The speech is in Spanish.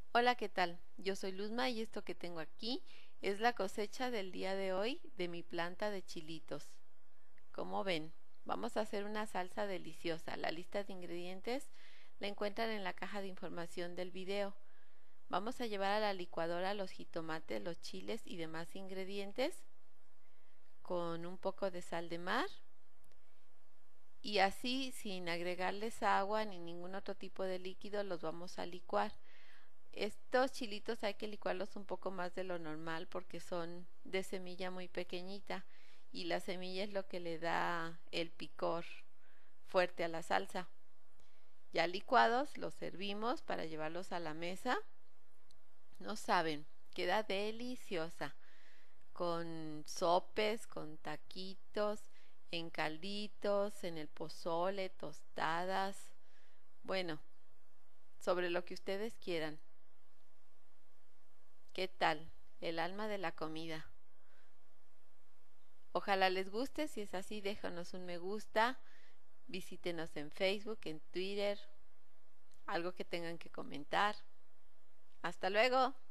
Hola, ¿qué tal? Yo soy Luzma y esto que tengo aquí es la cosecha del día de hoy de mi planta de chilitos. Como ven, vamos a hacer una salsa deliciosa. La lista de ingredientes la encuentran en la caja de información del video. Vamos a llevar a la licuadora los jitomates, los chiles y demás ingredientes con un poco de sal de mar y así sin agregarles agua ni ningún otro tipo de líquido los vamos a licuar. Estos chilitos hay que licuarlos un poco más de lo normal porque son de semilla muy pequeñita y la semilla es lo que le da el picor fuerte a la salsa. Ya licuados los servimos para llevarlos a la mesa. No saben, queda deliciosa con sopes, con taquitos, en calditos, en el pozole, tostadas. Bueno, sobre lo que ustedes quieran. ¿Qué tal? El alma de la comida. Ojalá les guste, si es así déjanos un me gusta, visítenos en Facebook, en Twitter, algo que tengan que comentar. Hasta luego.